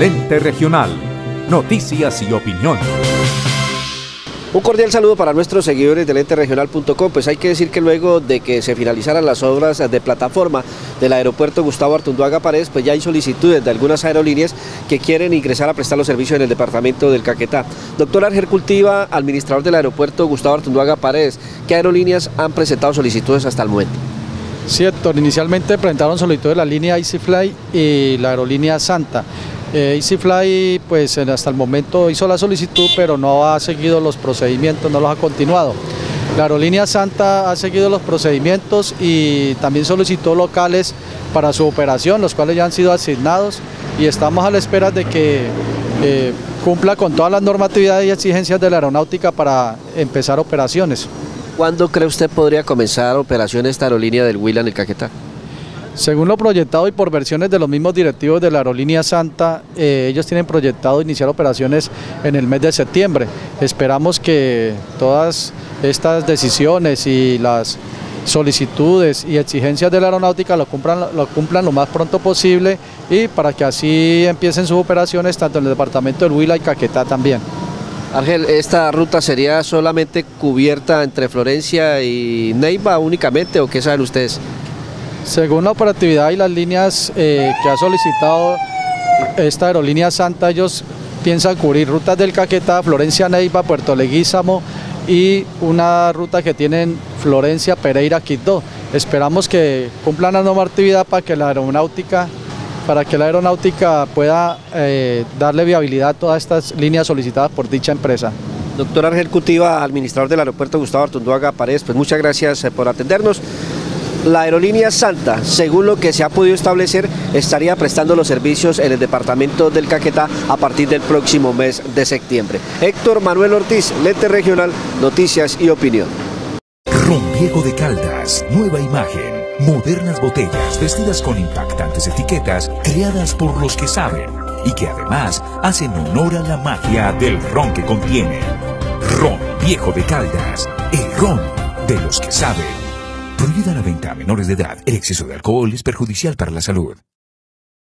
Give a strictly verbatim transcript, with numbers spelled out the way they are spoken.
El Ente Regional. Noticias y opinión. Un cordial saludo para nuestros seguidores del ente regional punto com. Pues hay que decir que luego de que se finalizaran las obras de plataforma del aeropuerto Gustavo Artunduaga Paredes, pues ya hay solicitudes de algunas aerolíneas que quieren ingresar a prestar los servicios en el departamento del Caquetá. Doctor Argel Cultiva, administrador del aeropuerto Gustavo Artunduaga Paredes, ¿qué aerolíneas han presentado solicitudes hasta el momento? Sí, Héctor, inicialmente presentaron solicitudes la línea EasyFly y la aerolínea Santa. Eh, EasyFly pues hasta el momento hizo la solicitud, pero no ha seguido los procedimientos, no los ha continuado. La aerolínea Santa ha seguido los procedimientos y también solicitó locales para su operación, los cuales ya han sido asignados, y estamos a la espera de que eh, cumpla con todas las normatividades y exigencias de la aeronáutica para empezar operaciones. ¿Cuándo cree usted podría comenzar operación esta aerolínea del Huila en el Caquetá? Según lo proyectado y por versiones de los mismos directivos de la aerolínea Santa, eh, ellos tienen proyectado iniciar operaciones en el mes de septiembre. Esperamos que todas estas decisiones y las solicitudes y exigencias de la aeronáutica lo cumplan, lo cumplan lo más pronto posible, y para que así empiecen sus operaciones tanto en el departamento del Huila y Caquetá también. Ángel, ¿esta ruta sería solamente cubierta entre Florencia y Neiva únicamente, o qué saben ustedes? Según la operatividad y las líneas eh, que ha solicitado esta aerolínea Santa, ellos piensan cubrir rutas del Caquetá, Florencia, Neiva, Puerto Leguízamo y una ruta que tienen Florencia, Pereira, Quito. Esperamos que cumplan la normatividad para que la aeronáutica, para que la aeronáutica pueda eh, darle viabilidad a todas estas líneas solicitadas por dicha empresa. Doctor Argel Cultiva, administrador del aeropuerto Gustavo Artunduaga Paredes, pues muchas gracias por atendernos. La aerolínea Santa, según lo que se ha podido establecer, estaría prestando los servicios en el departamento del Caquetá a partir del próximo mes de septiembre. Héctor Manuel Ortiz, Ente Regional, Noticias y Opinión. Ron Viejo de Caldas, nueva imagen, modernas botellas vestidas con impactantes etiquetas creadas por los que saben y que además hacen honor a la magia del ron que contiene. Ron Viejo de Caldas, el ron de los que saben. Prohibida la venta a menores de edad. El exceso de alcohol es perjudicial para la salud.